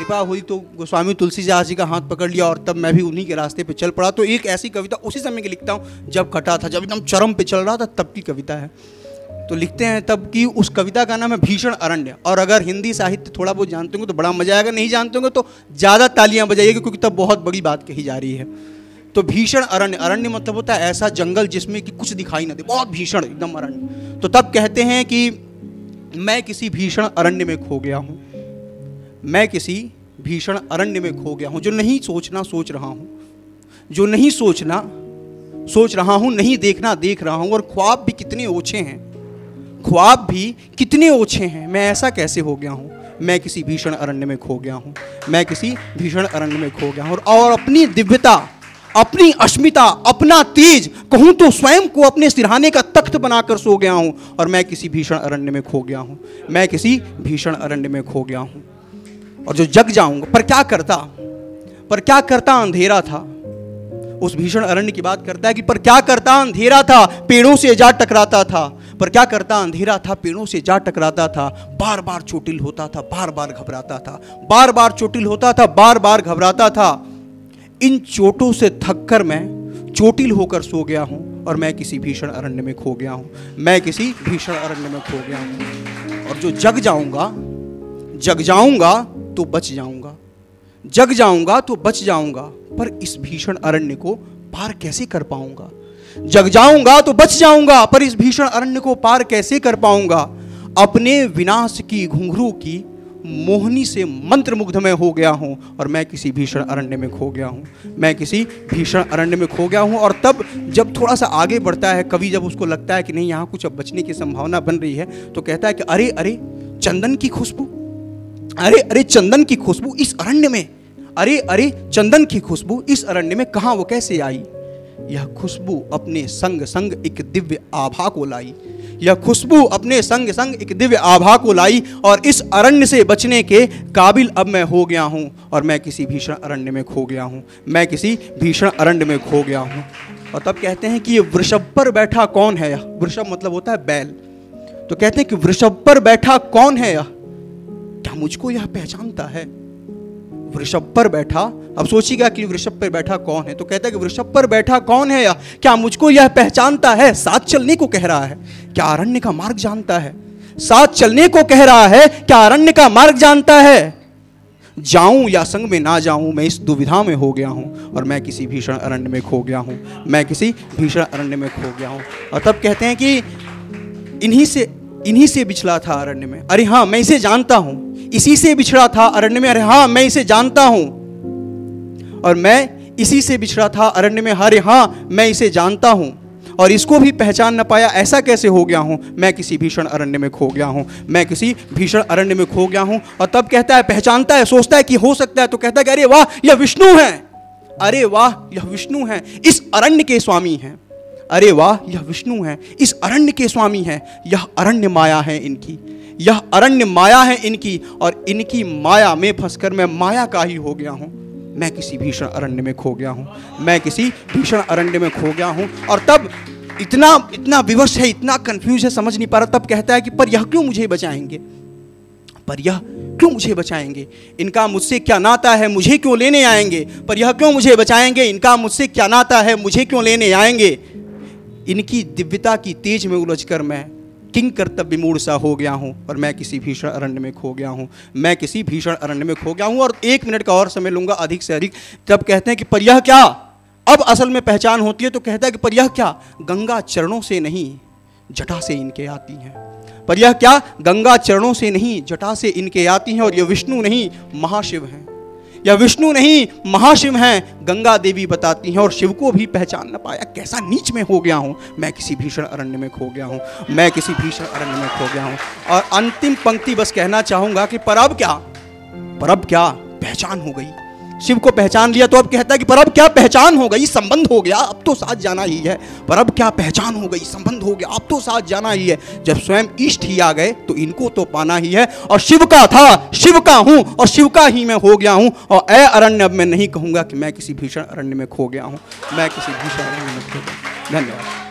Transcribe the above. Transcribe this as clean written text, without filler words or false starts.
कृपा हुई तो गोस्वामी तुलसीदास जी का हाथ पकड़ लिया और तब मैं भी उन्हीं के रास्ते पे चल पड़ा। तो एक ऐसी कविता उसी समय की लिखता हूँ जब कटा था, जब एकदम चरम पे चल रहा था, तब की कविता है। तो लिखते हैं तब की, उस कविता का नाम है भीषण अरण्य। और अगर हिंदी साहित्य थोड़ा बहुत जानते होंगे तो बड़ा मजा आएगा, नहीं जानते होंगे तो ज़्यादा तालियां बजाइएगा क्योंकि तब बहुत बड़ी बात कही जा रही है। तो भीषण अरण्य, अरण्य मतलब होता है ऐसा जंगल जिसमें कि कुछ दिखाई ना दे, बहुत भीषण एकदम अरण्य। तो तब कहते हैं कि मैं किसी भीषण अरण्य में खो गया हूँ, मैं किसी भीषण अरण्य में खो गया हूँ, जो नहीं सोचना सोच रहा हूँ, जो नहीं सोचना सोच रहा हूँ, नहीं देखना देख रहा हूँ, और ख्वाब भी कितने ओछे हैं, ख्वाब भी कितने ओछे हैं, मैं ऐसा कैसे हो गया हूँ, मैं किसी भीषण अरण्य में खो गया हूँ, मैं किसी भीषण अरण्य में खो गया हूँ। और अपनी दिव्यता, अपनी अस्मिता, अपना तेज कहूँ तो स्वयं को अपने सिरहाने का तख्त बनाकर सो गया हूँ, और मैं किसी भीषण अरण्य में खो गया हूँ, मैं किसी भीषण अरण्य में खो गया हूँ। और जो जग जाऊंगा, पर क्या करता अंधेरा था। उस भीषण अरण्य की बात करता है कि पर क्या करता अंधेरा था, पेड़ों से जा टकराता था, पर क्या करता अंधेरा था, पेड़ों से जा टकराता था, बार बार चोटिल होता था, बार बार घबराता था, बार बार चोटिल होता था, बार बार घबराता था। इन चोटों से थककर मैं चोटिल होकर सो गया हूँ, और मैं किसी भीषण अरण्य में खो गया हूँ, मैं किसी भीषण अरण्य में खो गया हूँ। और जो जग जाऊंगा तो बच जाऊंगा, जग जाऊंगा तो बच जाऊंगा, पर इस भीषण अरण्य को पार कैसे कर पाऊंगा। जग जाऊंगा तो बच जाऊंगा, पर इस भीषण अरण्य को पार कैसे कर पाऊंगा। अपने विनाश की घुंघरू की मोहनी से मंत्रमुग्ध में हो गया हूं, और मैं किसी भीषण अरण्य में खो गया हूं, मैं किसी भीषण अरण्य में खो गया हूं। और तब जब थोड़ा सा आगे बढ़ता है कवि, जब उसको लगता है कि नहीं यहाँ कुछ अब बचने की संभावना बन रही है, तो कहता है कि अरे अरे चंदन की खुशबू, अरे अरे चंदन की खुशबू इस अरण्य में, अरे अरे चंदन की खुशबू इस अरण्य में कहाँ वो कैसे आई। यह खुशबू अपने संग संग एक दिव्य आभा को लाई, यह खुशबू अपने संग संग एक दिव्य आभा को लाई, और इस अरण्य से बचने के काबिल अब मैं हो गया हूँ, और मैं किसी भीषण अरण्य में खो गया हूँ, मैं किसी भीषण अरण्य में खो गया हूँ। और तब कहते हैं कि ये वृषभ पर बैठा कौन है यह, वृषभ मतलब होता है बैल। तो कहते हैं कि वृषभ पर बैठा कौन है यह, क्या मुझको यह पहचानता है। वृषभ पर बैठा, अब सोचिएगा कि वृषभ पर बैठा कौन है। तो कहता है कि वृषभ पर बैठा कौन है यह, क्या मुझको यह पहचानता है। साथ चलने को कह रहा है, क्या अरण्य का मार्ग जानता है। साथ चलने को कह रहा है, क्या अरण्य का मार्ग जानता है। जाऊं या संग में ना जाऊं, मैं इस दुविधा में हो गया हूं, और मैं किसी भीषण अरण्य में खो गया हूं, मैं किसी भीषण अरण्य में खो गया हूं। और तब कहते हैं कि इन्हीं से बिछड़ा था अरण्य में, अरे हाँ मैं इसे जानता हूं, इसी से बिछड़ा था अरण्य में, अरे हाँ मैं इसे जानता हूं, और मैं इसी से बिछड़ा था अरण्य में, अरे हाँ मैं इसे जानता हूं, और इसको भी पहचान न पाया, ऐसा कैसे हो गया हूं, मैं किसी भीषण अरण्य में खो गया हूं, मैं किसी भीषण अरण्य में खो गया हूं। और तब कहता है, पहचानता है, सोचता है कि हो सकता है, तो कहता है कि अरे वाह यह विष्णु है, अरे वाह यह विष्णु है, इस अरण्य के स्वामी हैं, अरे वाह यह विष्णु है, इस अरण्य के स्वामी हैं, यह अरण्य माया है इनकी, यह अरण्य माया है इनकी, और इनकी माया में फंसकर मैं माया का ही हो गया हूं, मैं किसी भीषण अरण्य में खो गया हूं, मैं किसी भीषण अरण्य में खो गया हूं। और तब इतना विवश है, इतना कंफ्यूज है, समझ नहीं पा रहा। तब कहता है कि पर यह क्यों मुझे बचाएंगे, पर यह क्यों मुझे बचाएंगे, इनका मुझसे क्या नाता है, मुझे क्यों लेने आएंगे, पर यह क्यों मुझे बचाएंगे, इनका मुझसे क्या नाता है, मुझे क्यों लेने आएंगे। इनकी दिव्यता की तेज में उलझकर मैं किंग कर्तव्य विमूढ़ सा हो गया हूँ, और मैं किसी भीषण अरण्य में खो गया हूँ, मैं किसी भीषण अरण्य में खो गया हूँ। और 1 मिनट का और समय लूँगा अधिक से अधिक। तब कहते हैं कि पर यह क्या, अब असल में पहचान होती है। तो कहता है कि पर यह क्या, गंगा चरणों से नहीं जटा से इनके आती हैं, पर यह क्या, गंगा चरणों से नहीं जटा से इनके आती हैं, और यह विष्णु नहीं महाशिव हैं, या विष्णु नहीं महाशिव हैं, गंगा देवी बताती हैं। और शिव को भी पहचान न पाया, कैसा नीच में हो गया हूँ, मैं किसी भीषण अरण्य में खो गया हूँ, मैं किसी भीषण अरण्य में खो गया हूँ। और अंतिम पंक्ति बस कहना चाहूंगा कि पर अब क्या पहचान हो गई, शिव को पहचान लिया। तो अब कहता है कि पर अब क्या पहचान हो गई, संबंध हो गया, अब तो साथ जाना ही है। पर अब क्या पहचान हो गई, संबंध हो गया, अब तो साथ जाना ही है। जब स्वयं इष्ट ही आ गए तो इनको तो पाना ही है। और शिव का था, शिव का हूं, और शिव का ही मैं हो गया हूं। और ऐ अरण्य, अब मैं नहीं कहूंगा कि मैं किसी भीषण अरण्य में खो गया हूं, मैं किसी भीषण अरण्य में खो गया। धन्यवाद।